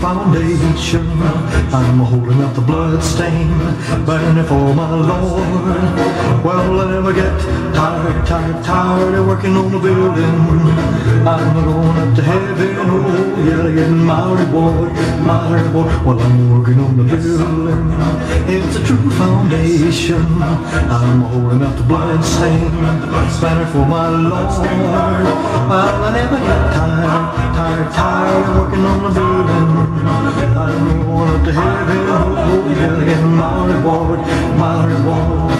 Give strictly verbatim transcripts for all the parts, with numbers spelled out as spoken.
foundation. I'm holding up the blood stain, burning for my Lord. Well, I never get tired, tired, tired of working on the building. I'm going up to heaven, oh yeah, getting my reward, my reward. While I'm working on the building, it's a true foundation. I'm holding up the blood stain, banner for my Lord. Well, I never get tired, tired, tired of working on the building. I'm going up to heaven, oh yeah, getting my reward, my reward.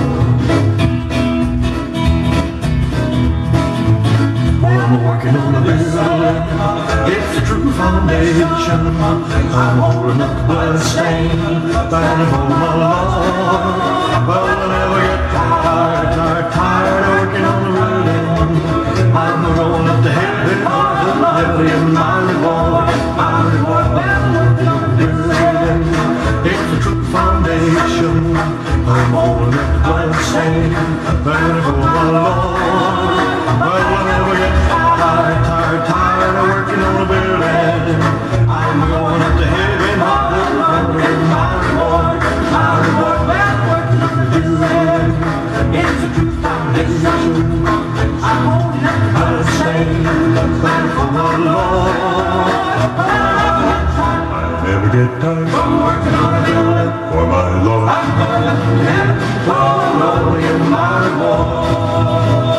I'm working on the building, it's a true foundation. I'm holding up the blood stain, banner for my Lord. Well, I never get tired, tired, tired of working on the building. I'm going up to heaven, heaven in my reward, my reward. It's a true foundation. I'm holding up the blood stain, banner for my Lord. Well, I never get tired, tired, tired of working on the building. I'm going up to heaven, heaven in my reward, my reward. It's a true foundation. I'm holding up the blood stain, banner for my Lord. I never get tired of working on the building for my Lord. I'm going up to heaven, oh, in my reward.